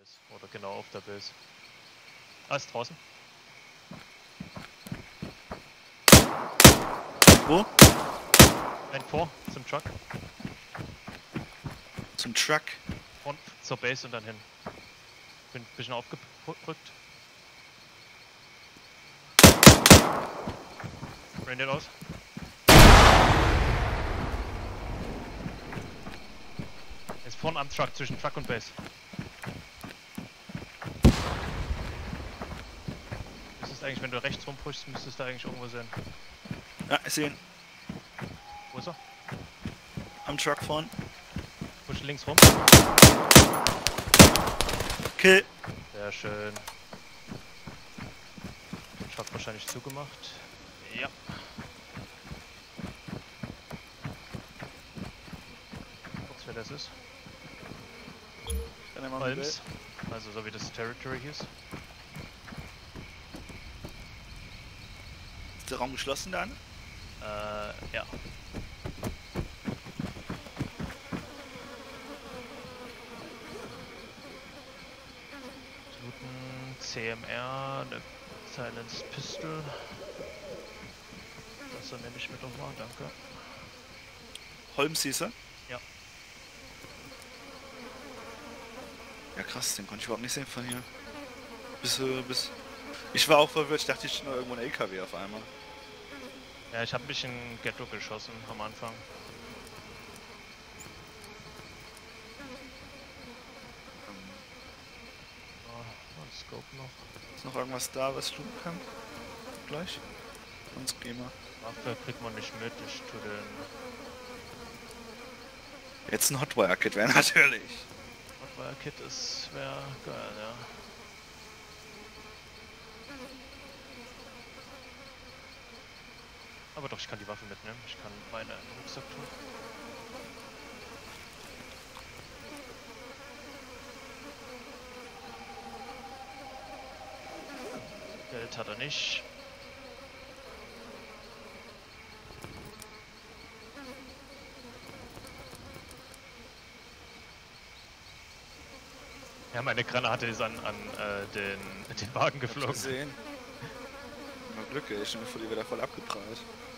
ist. Oder genau auf der Base. Ah, ist draußen. Wo? Ein vor, zum Truck. Zum Truck. Vorn zur Base und dann hin. Bin ein bisschen aufgerückt. Rain den aus. Er ist vorne am Truck, zwischen Truck und Base. Müsstest eigentlich, wenn du rechts rumpushst, müsstest du eigentlich irgendwo sein. Ja, ich sehe ihn. Wo ist er? Am Truck vorn. Push links rum. Kill. Sehr schön. Truck wahrscheinlich zugemacht. Ja. Kurz, wer das ist. Dann nehmen wir Holmes. Also so wie das Territory hieß. Ist der Raum geschlossen dann? Ja. Looten, CMR, eine Silenced Pistol. Das nehme ich mit nochmal, danke. Holmes hieß er? Ja. Ja krass, den konnte ich überhaupt nicht sehen von hier. Bis... Ich war auch verwirrt, ich dachte ich nur irgendwo ein LKW auf einmal. Ja, ich habe mich in Ghetto geschossen am Anfang. Ein Scope noch. Ist noch irgendwas da, was ich tun kann? Gleich? Sonst gehen wir. Waffe kriegt man nicht mit, ich tue den... Jetzt ein Hotwire-Kit wäre natürlich. Hotwire-Kit wäre geil, ja. Aber doch, ich kann die Waffe mitnehmen. Ich kann meine in den Rucksack tun. Geld hat er nicht. Ja, meine Granate ist an den Wagen geflogen. Gesehen. Mal Glück, ey. Ich bin mir vor die wieder voll abgeprallt.